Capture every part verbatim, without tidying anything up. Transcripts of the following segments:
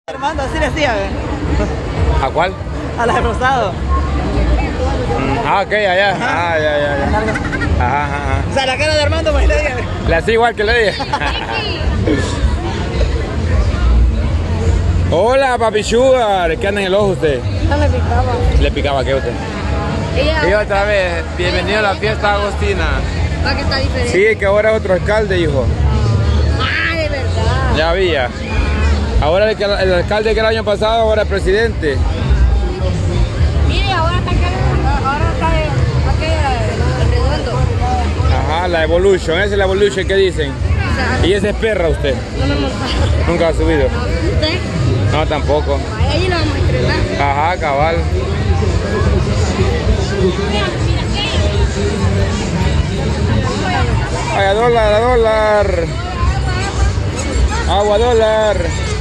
Armando, así le hacía, ¿ve? ¿A cuál? A la de rosado. Mm, ah, ok, allá. Ah, ya, ya, ya. Ajá, ajá, ajá. O sea, la cara de Armando, pues le diga. Le hacía igual que le dije. Hola, papi Sugar. ¿Qué anda en el ojo usted? No le picaba. ¿Le picaba qué usted? Ella, Y otra vez, bienvenido a la fiesta agostina. ¿para qué está diferente? Sí, que ahora es otro alcalde, hijo. Ah, de verdad. Ya había. Ahora el, que- el alcalde que el año pasado, ahora es presidente. Mire, ahora está acá, ahora está aquella, el redondo. Ajá, la Evolution, esa es la Evolution que dicen. Y ese es perra usted. No me montaba. Nunca ha subido. ¿Usted? No, tampoco. Ahí lo vamos a estrenar. Ajá, cabal. Ay, a dólar, a dólar. Agua dólar.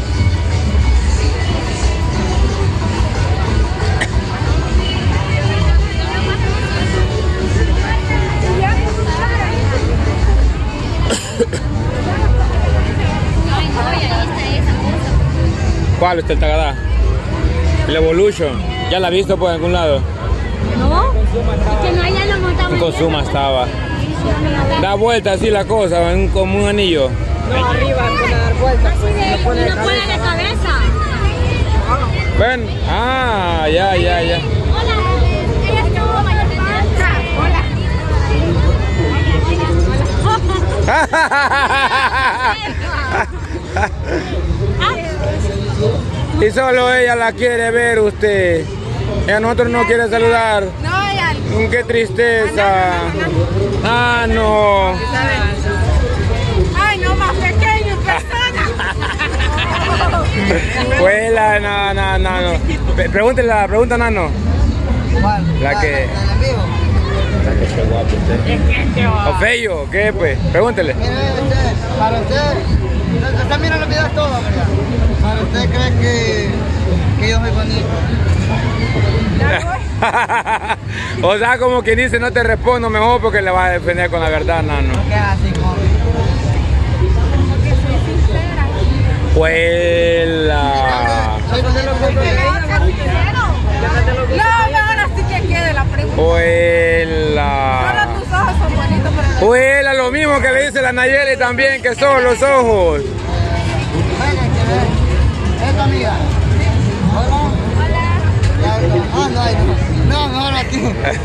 ¿Cuál usted, el Tagadá? El Evolution. ¿Ya la ha visto por algún lado? No, es que no, ya lo montamos. En Consuma estaba. Da vuelta así la cosa, en- como un anillo. No, arriba, pone a dar vueltas, pues. Así de, Lo pone de uno pone cabeza. de cabeza. Ven. Ah, ya, ya, ya. Hola, ella estuvo mayor de edad. Hola. Y solo ella la quiere ver usted. Y a nosotros no quiere saludar. No, ella. Mm, Qué tristeza. Ah, no. Ay, no, más pequeño, persona. Pues la, no, no, no, no. Pe- Pregúntele la pregunta, Nano. ¿Cuál? La que. ¿La de vivo? Qué guapo usted. ¿O feo? ¿Qué pues? Pregúntele. Mire, usted, para usted, usted está mirando los videos todos, ¿verdad? Para usted cree que, que yo soy bonito. O sea, como quien dice, no te respondo mejor porque le va a defender con la verdad, Nano. ¿Qué es así, como? Huela. Soy de los que No, ahora sí que quede la pregunta. Huela. Tus ojos son bonitos, pero Huela, lo mismo que le dice la Nayeli también, que son los ojos. Venga, que ver. ¿Es tu amiga? Hola. Ya, ah, no, ay, no. No, mejor aquí.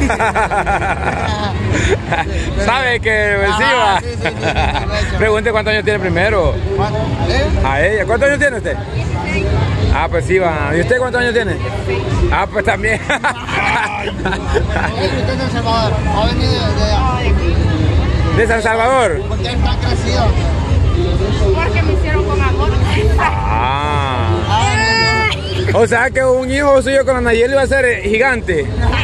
¿Sabe que Ajá, encima? sí, sí, sí, sí, sí. Pregunte cuántos años tiene primero. ¿Eh? A ella. ¿Cuántos años tiene usted? Ah, pues sí, va. ¿Y usted cuántos años tiene? Ah, pues también. Él, usted es de El Salvador. Ha venido de allá. ¿De San Salvador? ¿Por qué está crecido? porque me hicieron con amor. Ah. Ah, O sea que un hijo suyo con la Nayeli va a ser eh, gigante.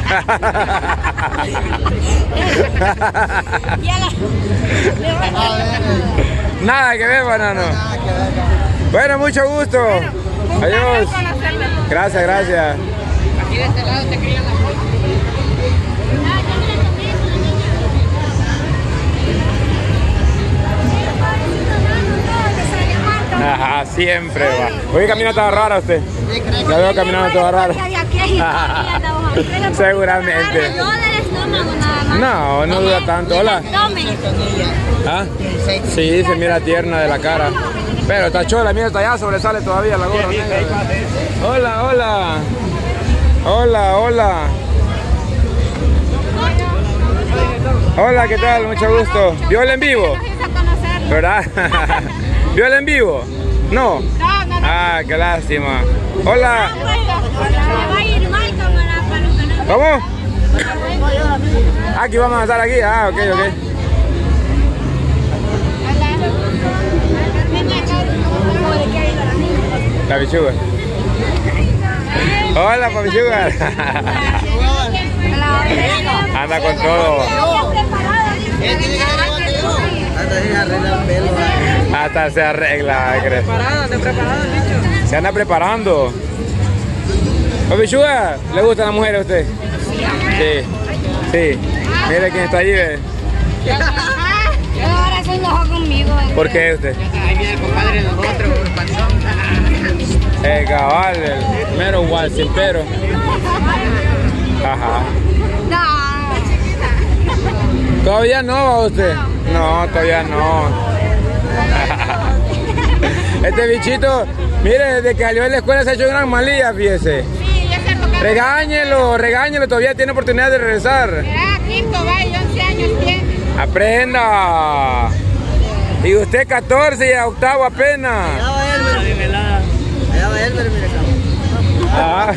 a ver. Nada que ver, banano. Nada que ver. Bueno, mucho gusto. Adiós. Gracias, gracias. Aquí de este lado te querían la foto. Ajá, siempre va. Hoy camina toda rara usted. Sí, creo La veo caminando toda rara. Seguramente. No del estómago nada más. No, no duda tanto. Hola. Tome. ¿Ah? Sí, se mira tierna de la cara. Pero está chola, mira, está allá, sobresale todavía la gorra negra. Hola, hola. Hola, hola. Hola, ¿qué tal? Mucho gusto. ¿Vio el en vivo? ¿Verdad? ¿Vio el en vivo? No. No, no, no. Ah, qué lástima. Hola. Le va a ir mal cámara para los que no. ¿Cómo? Aquí vamos a estar aquí. Ah, ok, ok. Papi Sugar. Hola, Papi Sugar. Anda con todo. ¿Qué tiene que ver igual que yo? Hasta se arregla el pelo. Hasta se arregla, ¿crees? ¿Preparado? ¿Te preparado, bicho? Se anda preparando. Papi Sugar, ¿le gustan las mujeres a usted? Sí. Sí. Mire quién está allí, ¿ve? Ahora se enojó conmigo. ¿Por qué usted? Ahí viene el compadre de nosotros, el panzón. El cabal, el mero igual, sin pero. Ajá. ¿Todavía no va usted? No, todavía no. Este bichito, mire, desde que salió de la escuela se ha hecho gran malía, fíjese. Sí, es cierto que... Regáñelo, regáñelo, todavía tiene oportunidad de regresar. Era quinto, va, y once años tiene. Aprenda. Y usted catorce y a octavo apenas. Allá va Elber. Allá va Elber, mire, Ah.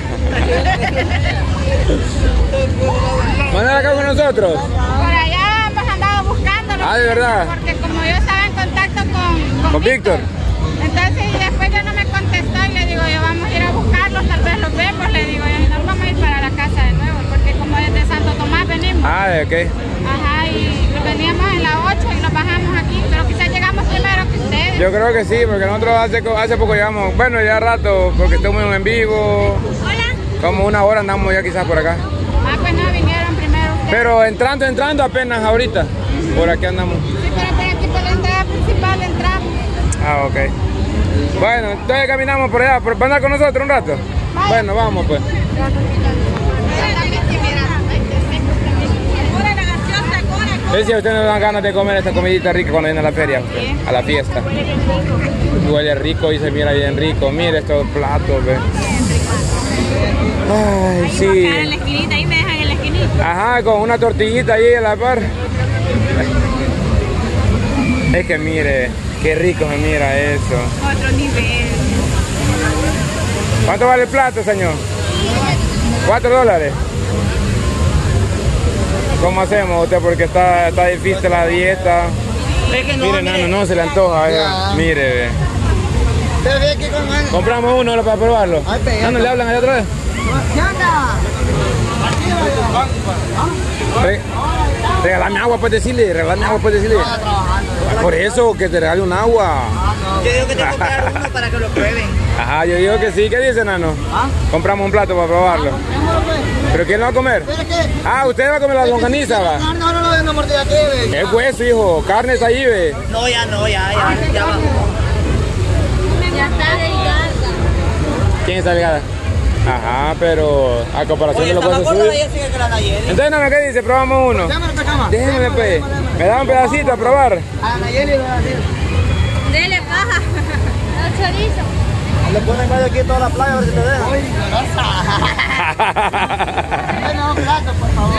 ¿Van acá con nosotros? Por allá hemos andado buscándolo. Ah, ¿de verdad? Porque como yo estaba en contacto con... ¿Con, ¿Con Víctor? Entonces, y después ya no me contestó y le digo, yo vamos a ir a buscarlos, tal vez los vemos, le digo, y nos vamos a ir para la casa de nuevo, porque como desde Santo Tomás venimos. Ah, ok. Ajá, y veníamos en la ocho y nos bajamos aquí, pero quizás llegamos primero que ustedes. Yo creo que sí, porque nosotros hace, hace poco llegamos, bueno, ya rato, porque estamos en vivo. Hola. Como una hora andamos ya quizás por acá. Ah, pues no, vinieron primero ustedes. Pero entrando, entrando apenas ahorita. Por aquí andamos. Sí, pero por aquí por la entrada principal entramos. Ah, ok. Bueno, entonces caminamos por allá. ¿Van a andar con nosotros un rato? Vale. Bueno, vamos pues. Sí, si a usted no le dan ganas de comer esta comidita rica cuando viene a la feria, usted, a la fiesta. Huele rico y se mira bien rico. Mire estos platos, ve. Ay, sí. En la esquinita, ahí me dejan en la esquinita. Ajá, con una tortillita ahí a la par. Es que mire, qué rico se mira eso. Otro nivel. ¿Cuánto vale el plato, señor? ¿Cuatro dólares? ¿Cómo hacemos usted? Porque está, está difícil la dieta. Es que no, mire, mire. nano, no se le antoja. Eh. Mire, ve. Pero ve que con... Compramos uno para probarlo. Ay, pega. Nano, ¿le hablan allá otra vez? ¿Qué onda? Re Regálame agua, pues decirle, regálame agua, pues decirle. Por eso, que te regale un agua. Yo digo que te comprar uno para que lo prueben. Ajá, yo digo que sí. ¿Qué dice, nano? ¿Ah? Compramos un plato para probarlo. ¿Pero quién lo va a comer? Ah, usted va a comer la longaniza, va. No, no, no, no, no, mordida aquí, ve. Es hueso, hijo. Carne está ahí, ve. No, ya no, ya, ya, ya bajó. Ya está delgada. ¿Quién está delgada? Ajá, pero a comparación Oye, de los está más huesos gorda suyos. de Jessica que la Nayeli. Entonces, nano, ¿qué dice? Probamos uno. Déjame esta cama. Déjeme, pues. Me da un pedacito a probar. A la Nayeli le voy a decir. Dele paja. El chorizo. Le ponen medio aquí toda la playa a ver si te dejan. Uy, no, plato, por favor.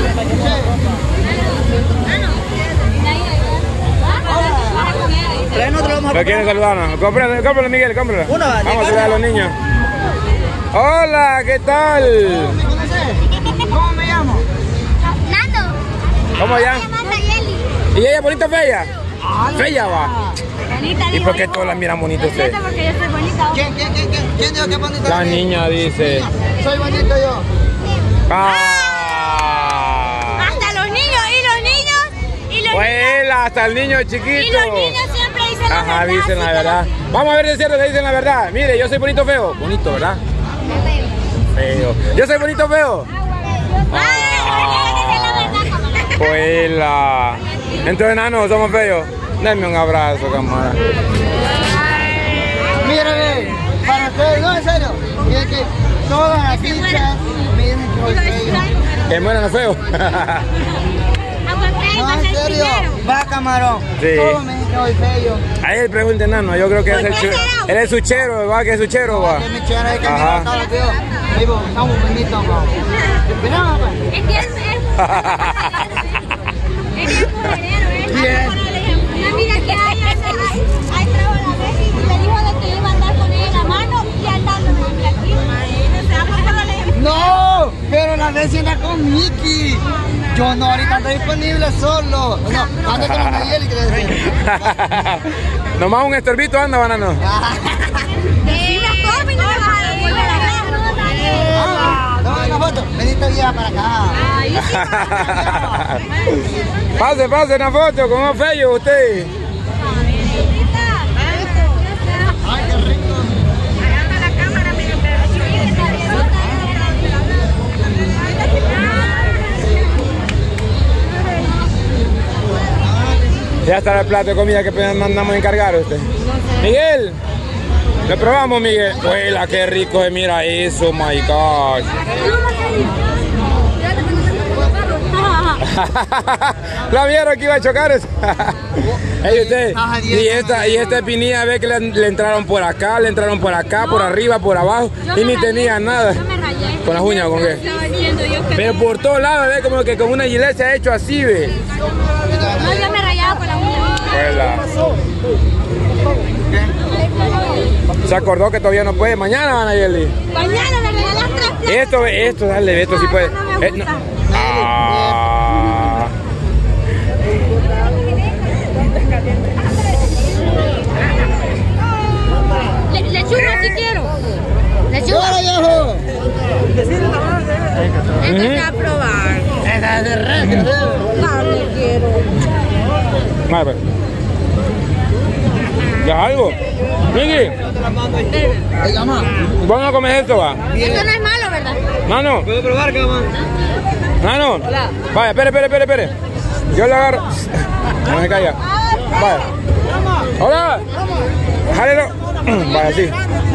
Traen otro, vamos a ¿Lo quieren saludarnos? Cómpralo, cómpralo, Miguel, cómpralo. Uno, Vamos a saludar a los niños. Hola, ¿qué tal? ¿Me conoces? ¿Cómo me llamo? Nando. ¿Cómo ya? Nayeli. ¿Y ella bonita o fea? Fea va. Bonita, ¿Y por qué todas la miran bonita usted? porque yo soy bonita. ¿Quién, quién, quién, quién? ¿Quién dijo que es bonito? La niña dice. Soy bonito yo. Ah. Hasta los niños, y los niños, y los Vuela, hasta el niño chiquito. Y los niños siempre dicen la Ajá, verdad. dicen la sí, verdad. Vamos a ver si es cierto que dicen la verdad. Mire, yo soy bonito o feo. Bonito, ¿verdad? Feo. Yo soy bonito o feo. Vuela. Entonces, nano, somos feos. Denme un abrazo, camarada. Mírame, para ustedes, no, en serio. Es que todas las fichas me dicen que soy feo. Que mueran los feos. No, en serio. Va, camarón. Sí. Todos me dicen que soy feo. Ahí el pregunta, nano. Yo creo que es el chu él es suchero, va, que es suchero, va. Que mi chera es que me Ajá. gustaba el feo. Digo, estamos bonitos, va. Mira, papá. Es que él es es mujerero, ¿eh? Bien. No, mira que hay, hay, hay trago a la vez y le dijo de que iba a andar con ella en la mano y andando aquí. No, pero la vez anda con Mickey. Yo no, ahorita estoy disponible solo. No, ando con la Nayeli, que le decía. Nomás un estorbito anda, banano. Toma una foto. Veniste guía para acá. Pase, pase una foto con un feo usted. Ay, qué rico. Ya está el plato de comida que mandamos a encargar usted. Miguel, Lo probamos, Miguel. Huela, qué rico se mira eso, my gosh. ¿La vieron que iba a chocar eso? Ey, usted, y esta, y esta espinilla, ve que le, le entraron por acá, le entraron por acá, por arriba, por abajo, y ni tenía nada. ¿Con las uñas o con qué? Pero por todos lados, ve como que con una gilet se ha hecho así, ve. No, yo me rayaba con las uñas. Huela. Se acordó que todavía no puede. Mañana van a Yeli. Mañana me regalas tres. Esto, esto, dale, esto sí puede. Eh, no. Ah. Le, lechuga si quiero. Lechuga. viejo! Esta se va a probar. Esa es de res, yo digo. Carne quiero. Vale, pues. ¿Ya algo? Miki, Oiga, mamá. vamos a comer esto, va. Esto no es malo, ¿verdad? Nano, ¿Puedo probar, cama? Nano. Hola. Vaya, espere, espere, espere, espere. Yo le agarro. No me caiga. Vaya. Hola. Jálelo. Vaya, sí.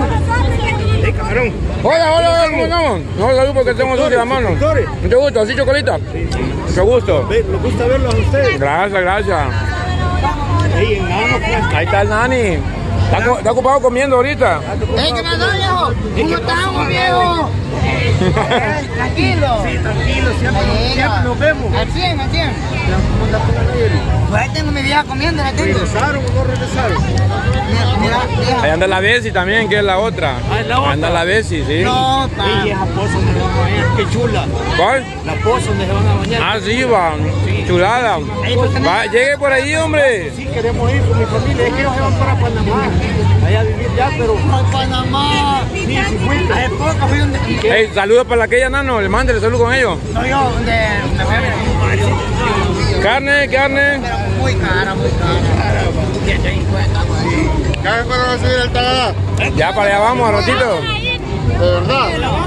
Hola, hola, ¿cómo estamos? No, salud porque tengo sucia la mano. Mucho gusto, así chocolita. Mucho gusto. Me gusta verlos a ustedes. Gracias, gracias. Ahí en Nano, pues. Ahí está el Nani. ¿Está, co- está ocupado comiendo ahorita? ¡Ey, qué pasó, viejo! ¿Cómo estamos, viejo? Eh, Tranquilo. Sí, tranquilo, siempre, nos- siempre nos vemos. Al cien, al cien. Pues ahí tengo mi vieja comiendo, la tengo. ¿Regresaron o no regresaron? Mira, mira, vieja. Ahí anda la Bessie también, que es la otra. Ah, ¿es la otra? Anda la Bessie, sí. No, pa. Y esa poza donde se van a bañar, qué chula. ¿Cuál? La poza donde se van a bañar. Ah, sí, va. Chulada. Va, llegue por ahí, hombre. Sí, queremos ir con mi familia. Es que ellos se van para Panamá. Allá a vivir ya, pero. Ay, Panamá. Sí, sí, cuenta. Hace poco fui donde... Hey, saludos para aquella Nano, le mándele saludos con ellos. No, yo, donde me fui a ver. Carne, carne. Pero muy cara, muy cara. ciento cincuenta, pues. ¿Qué fueron a subir el Tagada? Ya para allá vamos, a ratito. De verdad.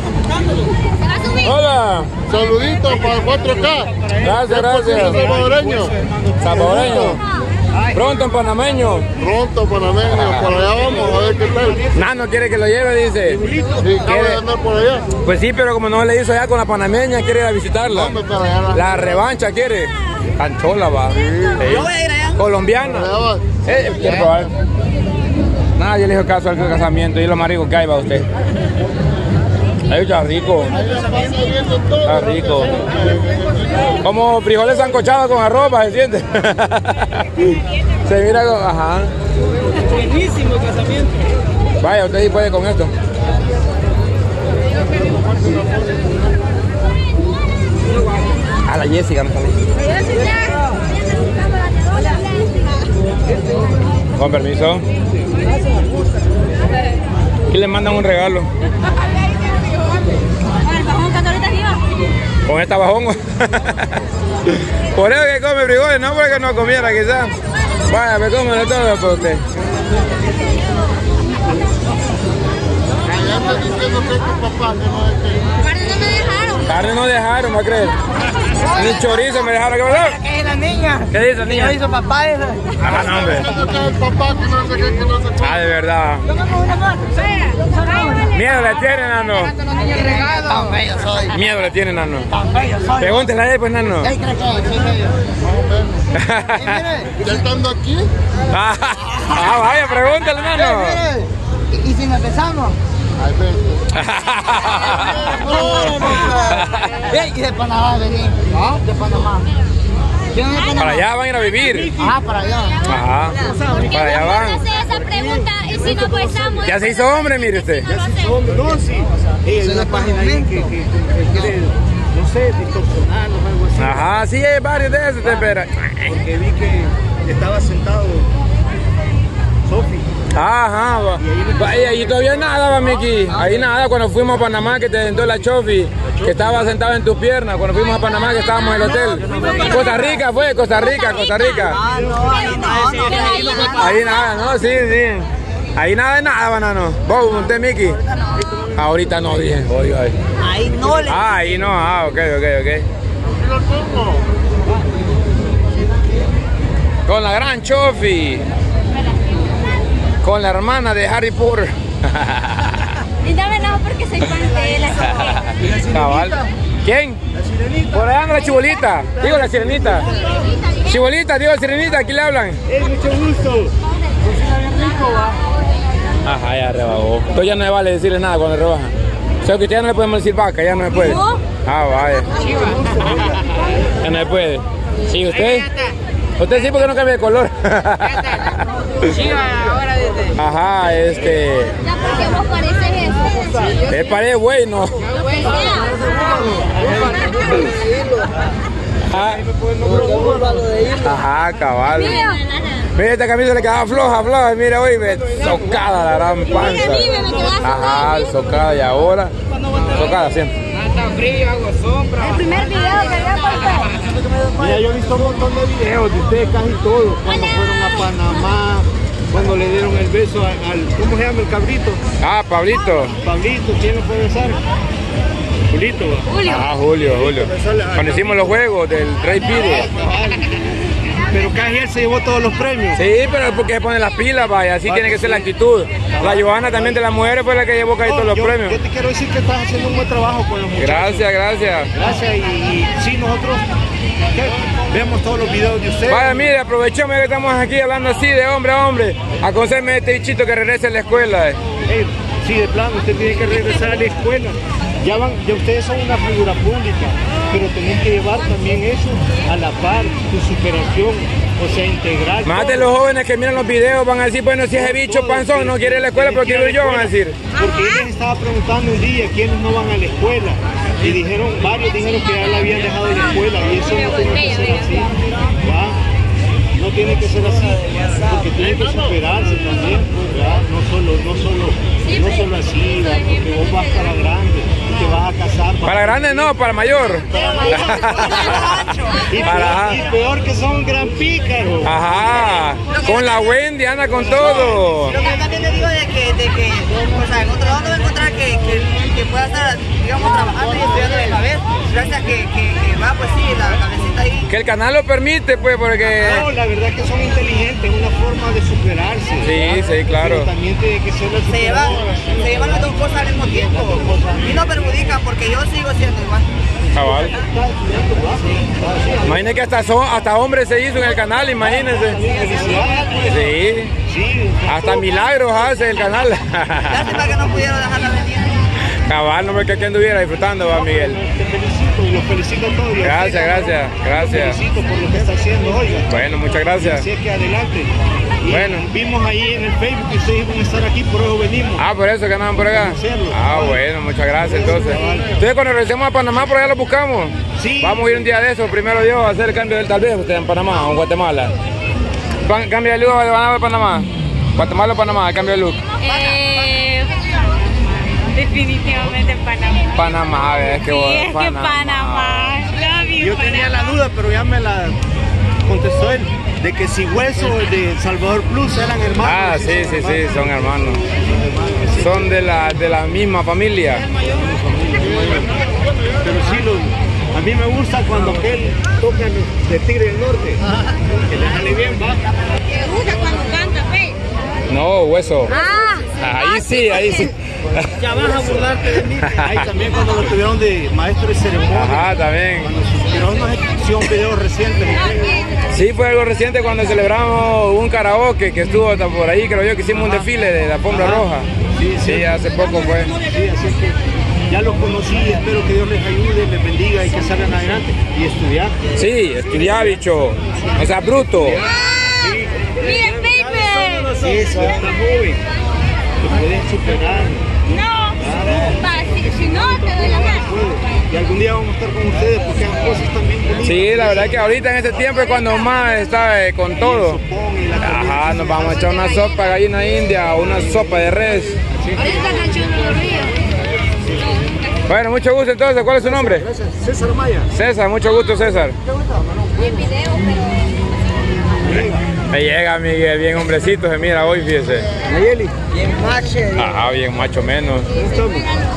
Hola. Saluditos para el cuatro K. Gracias, gracias. Salvadoreño. Salvadoreño. Pronto en panameño. Pronto, panameño. Por allá vamos a ver qué tal. Nano quiere que lo lleve, dice. Sí, acabo de andar por allá. Pues sí, pero como no le hizo allá con la panameña, quiere ir a visitarla. Hombre, para allá. la- La revancha quiere. Canchola va. Sí. Colombiana. Allá va. Eh, quiere probar. Nada, yo le hice caso al casamiento y lo más rico que hay va usted. Ahí está rico. Ahí la pasa viendo todo. Está rico. Como frijoles sancochados con arroz, ¿se siente? Se mira con... Ajá. Buenísimo el casamiento. Vaya, usted sí puede con esto. A la Jessica, no sale. Con permiso. Y le mandan un regalo. Con esta bajón. Por eso que come frijoles, no porque no comiera quizás. Vaya, me cómelo todo por usted. Allá está diciendo que es tu papá, que no es que. Carne no me dejaron. Carne no dejaron, ¿va a creer? Ni chorizo me dejaron. ¿Qué pasó? ¿Qué es la niña? ¿Qué dice el ¿Qué niño? hizo papá? Esa? Ah, no, hombre. Diciendo que es el papá, que no sé qué, que no sé Ah, de verdad. Miedo le tiene, Nano. Tan bello soy. Miedo le tiene, Nano. Tan bello soy. Pregúntele a él, pues, Nano. ¿Qué crees que soy bello? Eh, mire. Ya estando aquí, Ah, vaya, pregúntale, Nano. Eh, mire. ¿Y, y si nos besamos? hay veces. No, no, no. Ey, y de Panamá venir. ¿Ah? De Panamá. ¿Quién es de Panamá? Para allá van a ir a vivir. Ah, para allá. Ajá. Para allá van. hace esa pregunta y si nos besamos. Ya se hizo hombre, mire usted. No, sí. Ey, hay una página ahí que, que, que, que quiere, no sé, distorsionarnos o algo así. Ajá, sí, hay varios de esos, te espera. Porque vi que estaba sentado Sofi. Ajá, va. Va, y ahí todavía nada, va, Miki. Ahí nada, cuando fuimos a Panamá, que te sentó la Chofi, que estaba sentado en tus piernas. Cuando fuimos a Panamá, que estábamos en el hotel. Costa Rica fue, Costa Rica, Costa Rica. Ah, no, ahí no, no. Ahí nada, ¿no? Sí, sí. Ahí nada de nada, banano. ¿Vos, usted, Miki? Ahorita no, dije. Oiga, ahí. Ahí no le... Ah, ahí no, ah, ok, ok, ok. Con la gran Chofi. Con la hermana de Harry Potter. Y no me enojo porque soy fan de él. Cabal. ¿Quién? Por allá anda la chibolita. Digo la sirenita. Chibolita, digo la sirenita, aquí le hablan. Eh, mucho gusto. Cocina bien rico, va. Ajá, ya rebajó. Entonces ya no le vale decirle nada cuando rebaja. O sea que usted ya no le podemos decir vaca, ya no le puede. Ah, vaya. Ya no le puede. ¿Sí usted? Usted sí, porque no cambia de color. Ahora desde. Ajá, este. Ya porque vos pareces eso. Me parece bueno. Ajá. Ajá, cabal. Mira, esta camisa le quedaba floja, floja. Mira, hoy me socada la gran panza. Ajá, socada y ahora. Socada siempre. Está frío, hago sombra. El primer video que había pasado. Mira, yo he visto un montón de videos de ustedes, casi todos, cuando fueron a Panamá, cuando le dieron el beso al, al ¿cómo se llama el cabrito? Ah, Pablito. Pablito, ¿quién lo puede besar? Julito. Julio. Ah, Julio, Julio. Cuando hicimos los juegos del Rey Pide. Pero casi él se llevó todos los premios. Sí, pero es porque se pone las pilas, vaya, así tiene que ser la actitud. La Johanna también de las mujeres fue la que llevó casi todos los yo, premios. Yo te quiero decir que estás haciendo un buen trabajo con los muchachos. Gracias, gracias. Gracias, y, y sí, nosotros ¿qué? Vemos todos los videos de ustedes. Vaya, mire, aprovechemos que estamos aquí hablando así de hombre a hombre. Aconsejeme a este bichito que regrese a la escuela. Eh. Hey, sí, de plano, usted tiene que regresar a la escuela. Ya, van, ya ustedes son una figura pública, pero tienen que llevar también eso a la par, su superación, o sea, integral. Más de los jóvenes que miran los videos van a decir, bueno, si ese bicho panzón no quiere ir a la escuela, pero quiero ir yo, van a decir. Porque yo les estaba preguntando un día quiénes no van a la escuela, y dijeron, varios dijeron que ya la habían dejado de la escuela, y eso no tiene que ser así, ¿va? No tiene que ser así, porque tiene que superarse también, ¿verdad? No solo, no solo, no solo así, ¿verdad? Porque vos vas para grande, te vas a casar. Para grande no, para mayor. Y peor, y peor que son gran pícaros. Ajá, con la Wendy anda con todo. Lo que yo también le digo de que, de que o sea, en otro lado no va a encontrar que, que, que pueda estar, digamos, trabajando y estudiando de la vez, gracias a que, que, que va, pues sí, la cabecita ahí. Que el canal lo permite, pues, porque... No, la verdad es que son inteligentes, es una forma de superarse. Sí, ¿verdad? sí, claro. Pero también tiene que ser la Se llevan, superación. se llevan las dos cosas al mismo tiempo. Y no perjudican porque yo sigo siendo igual. Cabal. Imagínense que hasta, son, hasta hombre se hizo en el canal, imagínense. Sí. Sí, Hasta milagros hace el canal. Lástima que no pudieron dejarla venir. Cabal, no me que aquí anduviera disfrutando, va Miguel. te felicito y los felicito a todos. Gracias, gracias, Los gracias. felicito por lo que está haciendo hoy. Bueno, muchas gracias. Así es que adelante. Y Bueno. vimos ahí en el Facebook que ustedes iban a estar aquí, por eso venimos. Ah, por eso que andaban por acá. Ah, bueno, muchas gracias entonces. Entonces cuando regresemos a Panamá, por allá lo buscamos. Sí. Vamos a ir un día de eso, primero Dios, a hacer el cambio del tal vez usted en Panamá o en Guatemala. Pan- Cambio de look van a ver Panamá. Guatemala o Panamá, cambio de look. Eh, definitivamente Panamá. Panamá, es que Sí, vos- es que Panamá. Love you, Yo tenía la Panamá. duda, pero ya me la contestó él, de que si Hueso de Salvador Plus eran hermanos. Ah, sí, sí, sí, son hermanos. Son de la, de la misma familia. Pero sí, lo, a mí me gusta cuando aquel toca de Tigre del Norte, que le sale bien, va. Me gusta cuando canta, fe. No, Hueso. Ah, Ahí sí, ahí sí. Ya vas a burlarte de mí. Ahí también cuando lo tuvieron de maestro de ceremonia. Ajá, también. Pero no es ejecución, videos recientes. Sí, fue algo reciente cuando celebramos un karaoke que estuvo hasta por ahí, creo yo, que hicimos un desfile de la alfombra roja. Sí, sí. Sí, hace poco fue. Sí, así es que ya los conocí, espero que Dios les ayude, les bendiga y que salgan adelante y estudiar. Sí, estudiar, bicho. O sea, bruto. mire, paper. Sí, sí, está joven, te pueden superar. No, va, si, si no, te doy la mano. Y algún día vamos a estar con ustedes porque hay cosas también bonitas. Sí, la verdad que ahorita en este tiempo es cuando más está eh, con todo. Ajá, nos vamos a echar una sopa de gallina india o una sopa de res. Ahorita canción de los ríos. Bueno, mucho gusto entonces. ¿Cuál es su nombre? Gracias, César Maya. César, mucho gusto, César. En video, pero... Me llega Miguel, bien hombrecito, se mira hoy, fíjese. Nayeli. Bien macho. Ajá, bien macho menos. ¿Cómo estamos?